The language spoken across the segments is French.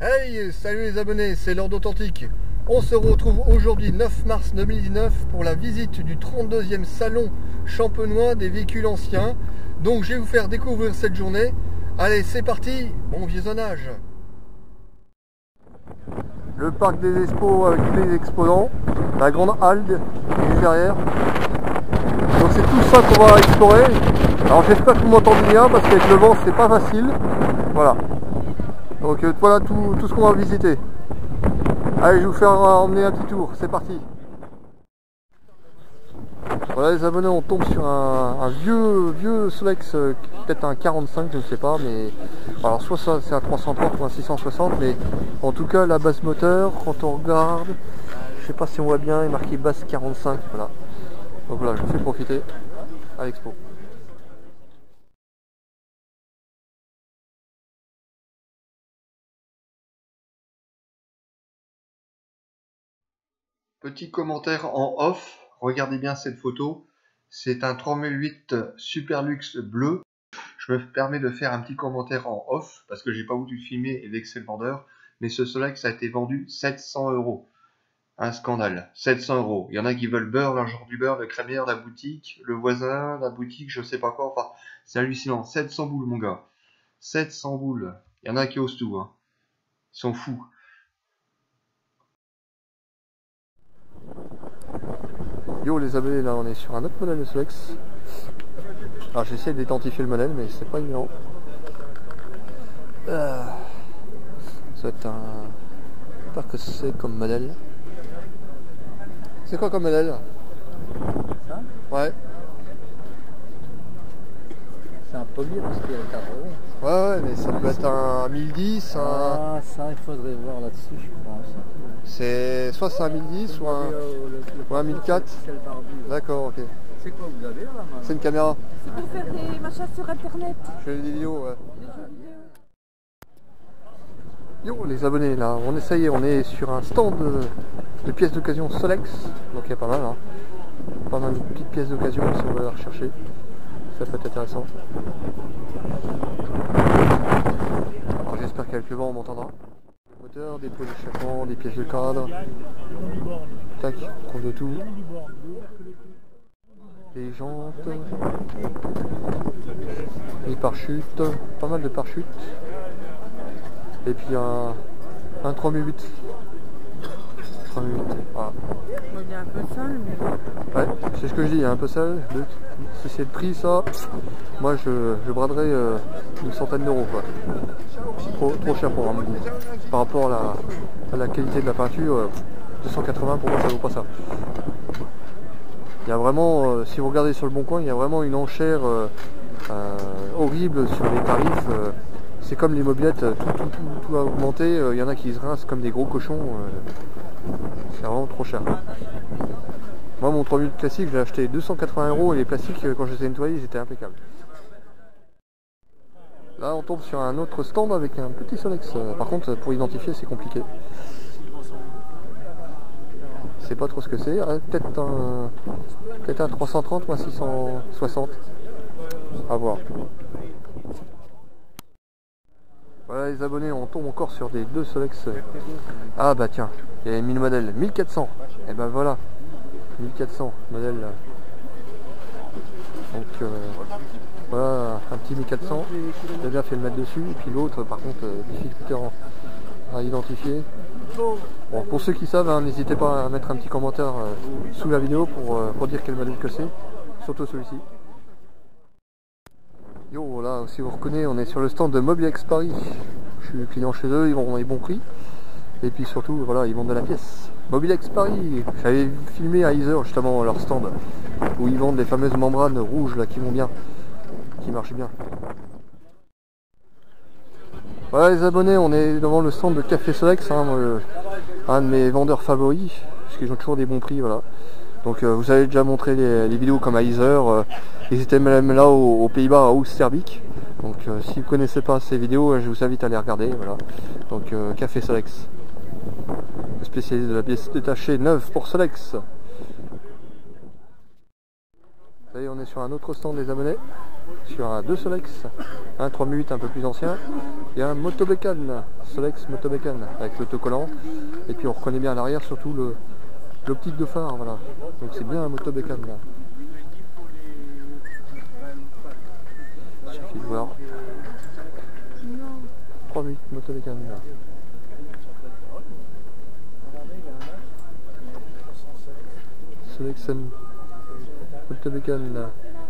Hey, salut les abonnés, c'est Lord Authentique. On se retrouve aujourd'hui 9 mars 2019 pour la visite du 32e salon champenois des véhicules anciens. Donc je vais vous faire découvrir cette journée. Allez, c'est parti, bon visionnage. Le parc des expos avec tous les exposants, la grande halle juste derrière. Donc c'est tout ça qu'on va explorer. Alors j'espère que vous m'entendez bien parce qu'avec le vent c'est pas facile. Voilà. Donc voilà tout ce qu'on va visiter. Allez, je vais vous faire emmener un petit tour, c'est parti. Voilà les abonnés, on tombe sur un vieux Solex, peut-être un 45, je ne sais pas, mais alors soit ça c'est un 330 ou un 660, mais en tout cas la base moteur, quand on regarde, je sais pas si on voit bien, il est marqué base 45, voilà. Donc voilà, je vous fais profiter à l'expo. Petit commentaire en off, regardez bien cette photo, c'est un 3008 Superlux bleu. Je me permets de faire un petit commentaire en off, parce que j'ai pas voulu filmer et vexer le vendeur, mais ce Solex a été vendu 700 €. Un scandale, 700 €. Il y en a qui veulent beurre, l'argent du beurre, le crémière, la boutique, le voisin, la boutique, je sais pas quoi, enfin, c'est hallucinant. 700 boules mon gars, 700 boules. Il y en a qui osent tout, hein. Ils sont fous. Yo les abonnés, là on est sur un autre modèle de Solex. Alors j'essaie d'identifier le modèle mais c'est pas évident. Ça va être un... Je sais pas que c'est comme modèle. C'est quoi comme modèle? Ça? Ouais. C'est un pommier parce qu'il y a le cadre rond. Ouais mais ça peut être un 1010, Ah ça il faudrait voir là-dessus je pense. C'est soit c'est un 1010 ou un 1004. D'accord, ok. C'est quoi vous avez là? C'est une caméra. C'est pour faire des machins sur internet. Je fais des vidéos, ouais. Yo les abonnés, là, on est sur un stand de pièces d'occasion Solex. Donc il y a pas mal, hein. Pas mal de petites pièces d'occasion si on veut la rechercher. Ça peut être intéressant. Alors j'espère qu'avec le vent on m'entendra. Moteur, des pots d'échappement, des pièces de cadre. Tac, on trouve de tout. Les jantes. Les pare-chutes, pas mal de pare-chutes. Et puis un 3008. 3008, voilà. Il est un peu sale, mais... Ouais, c'est ce que je dis, il est un peu sale. Si c'est le prix, ça, moi je braderais une centaine d'euros, quoi. Trop cher pour un goût. Par rapport à la qualité de la peinture, 280 pour moi ça vaut pas ça. Il y a vraiment, si vous regardez sur le Bon Coin, il y a vraiment une enchère horrible sur les tarifs. C'est comme les mobylettes, tout a augmenté. Il y en a qui se rincent comme des gros cochons. C'est vraiment trop cher. Moi mon 3008 classique, je l'ai acheté 280 € et les plastiques, quand je les ai nettoyés, ils étaient impeccables. Là on tombe sur un autre stand avec un petit Solex. Par contre pour identifier c'est compliqué. Je sais pas trop ce que c'est. Peut-être un 330 ou un 660. À voir. Voilà les abonnés, on tombe encore sur des deux Solex. Ah bah tiens, il y a mis le modèle 1400. Et ben voilà, 1400 modèle. Donc voilà un petit 1400. J'ai bien fait le mettre dessus. Et puis l'autre par contre difficulté à identifier. Bon, pour ceux qui savent, hein, n'hésitez pas à mettre un petit commentaire sous la vidéo pour dire quel modèle que c'est. Surtout celui-ci. Yo, là, si vous reconnaissez, on est sur le stand de Mobilex Paris. Je suis client chez eux, ils vont des bons prix. Et puis surtout, voilà, ils vendent de la pièce. Mobilex Paris, j'avais filmé à Iser justement leur stand, où ils vendent les fameuses membranes rouges là qui vont bien, qui marchent bien. Voilà les abonnés, on est devant le stand de Café Solex, hein, un de mes vendeurs favoris, parce qu'ils ont toujours des bons prix, voilà. Donc vous avez déjà montré les vidéos comme à Iser, ils étaient même là aux Pays-Bas, à Oosterbeek. Donc si vous ne connaissez pas ces vidéos, je vous invite à les regarder, voilà. Donc Café Solex, spécialiste de la pièce détachée neuve pour Solex. Ça y est, on est sur un autre stand des abonnés, sur un 2 Solex, un 3008 un peu plus ancien, et un Motobecan, Solex Motobecan, avec l'autocollant, et puis on reconnaît bien à l'arrière surtout l'optique de phare, voilà. Donc c'est bien un Motobecan là. Il suffit de voir. 3008 Motobecan là. Solex Motobecan là.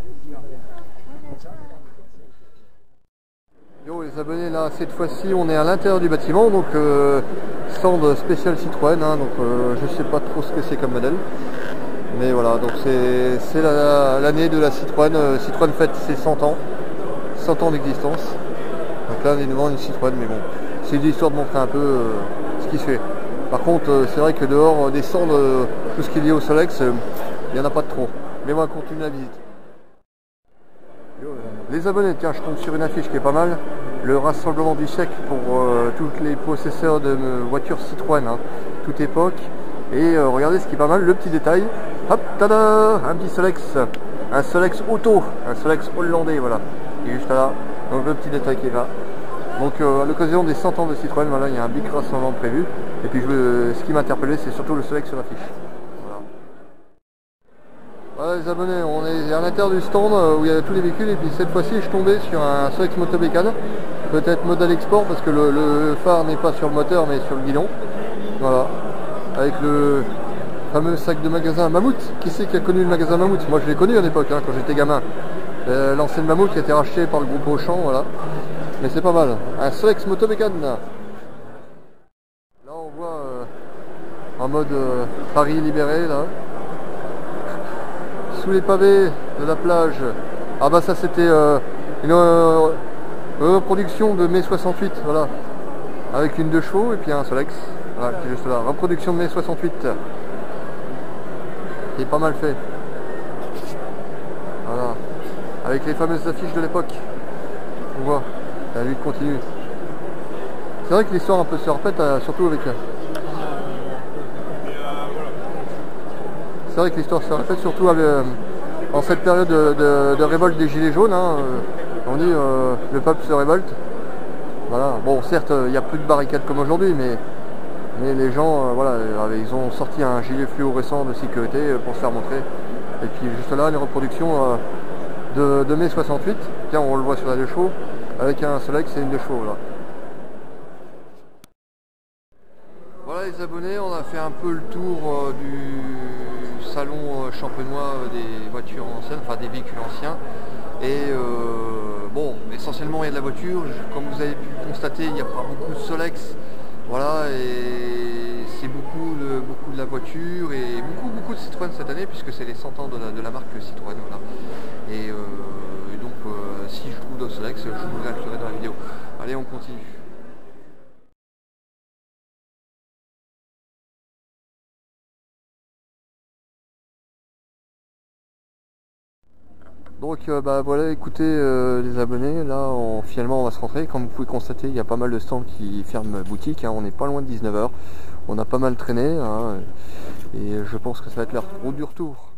Yo les abonnés, là cette fois-ci on est à l'intérieur du bâtiment, donc stand spécial Citroën, hein, donc je sais pas trop ce que c'est comme modèle, mais voilà, donc c'est l'année de la Citroën. Citroën fête ses 100 ans d'existence, donc là on est devant une Citroën, mais bon, c'est l'histoire de montrer un peu ce qui se fait. Par contre c'est vrai que dehors des stands, tout ce qui est lié au Solex, il n'y en a pas de trop, mais on va continuer la visite. Les abonnés, tiens, je tombe sur une affiche qui est pas mal. Le rassemblement du siècle pour tous les possesseurs de voitures Citroën, hein, toute époque. Et regardez ce qui est pas mal, le petit détail. Hop, tada, un petit Solex, un Solex auto, un Solex hollandais, voilà. Il est juste là, donc le petit détail qui est là. Donc à l'occasion des 100 ans de Citroën, voilà, il y a un big rassemblement prévu. Et puis ce qui m'a interpellé, c'est surtout le Solex sur l'affiche. Voilà les abonnés, on est à l'intérieur du stand où il y a tous les véhicules, et puis cette fois-ci je suis tombé sur un Solex Motobecan, peut-être modèle export parce que le phare n'est pas sur le moteur mais sur le guidon. Voilà, avec le fameux sac de magasin Mammouth. Qui c'est qui a connu le magasin Mammouth? Moi je l'ai connu à l'époque, hein, quand j'étais gamin. L'ancienne Mammouth qui a été rachetée par le groupe Auchan, voilà. Mais c'est pas mal, un Solex Motobecan. Là on voit en mode Paris libéré là. Sous les pavés de la plage. Ah bah ça c'était une reproduction de mai 68, voilà, avec une 2 chevaux et puis un Solex, voilà, qui est juste là, reproduction de mai 68, qui est pas mal fait, voilà, avec les fameuses affiches de l'époque, on voit, la lutte continue. C'est vrai que l'histoire un peu se répète, surtout avec... C'est vrai que l'histoire se répète surtout en cette période de révolte des Gilets jaunes, hein, on dit le peuple se révolte. Voilà. Bon, certes, il n'y a plus de barricades comme aujourd'hui, mais les gens, voilà, ils ont sorti un gilet fluorescent de sécurité pour se faire montrer. Et puis juste là, une reproduction de mai 68. Tiens, on le voit sur la 2 chevaux, avec un Solex et une 2 chevaux là. Voilà les abonnés, on a fait un peu le tour du salon champenois des voitures anciennes, enfin des véhicules anciens. Et bon, essentiellement il y a de la voiture, comme vous avez pu le constater, il n'y a pas beaucoup de Solex. Voilà, et c'est beaucoup de la voiture et beaucoup de Citroën cette année, puisque c'est les 100 ans de la marque Citroën. Voilà. Et donc si je trouve d'autres Solex, je vous le rajouterai dans la vidéo. Allez, on continue. Donc bah voilà, écoutez les abonnés, là finalement on va se rentrer. Comme vous pouvez constater, il y a pas mal de stands qui ferment boutique, hein, on n'est pas loin de 19 h, on a pas mal traîné, hein, et je pense que ça va être l'heure du retour.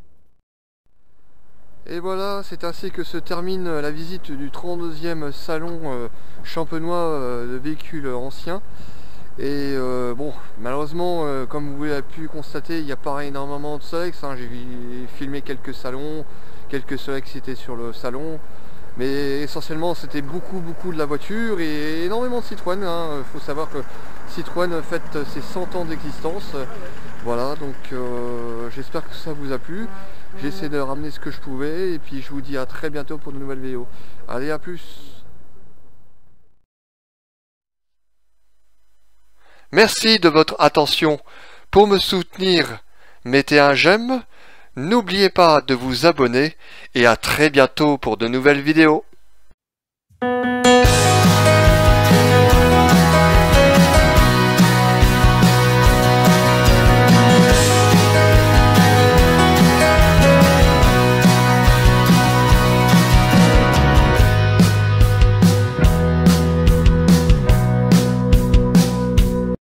Et voilà, c'est ainsi que se termine la visite du 32e salon champenois de véhicules anciens. Et bon, malheureusement, comme vous avez pu constater, il n'y a pas énormément de Solex, hein. J'ai filmé quelques salons, quelques Solex qui étaient sur le salon, mais essentiellement c'était beaucoup de la voiture et énormément de Citroën, hein. Faut savoir que Citroën fête ses 100 ans d'existence. Voilà, donc j'espère que ça vous a plu. J'ai essayé de ramener ce que je pouvais, et puis je vous dis à très bientôt pour de nouvelles vidéos. Allez, à plus. Merci de votre attention. Pour me soutenir, mettez un j'aime, n'oubliez pas de vous abonner et à très bientôt pour de nouvelles vidéos.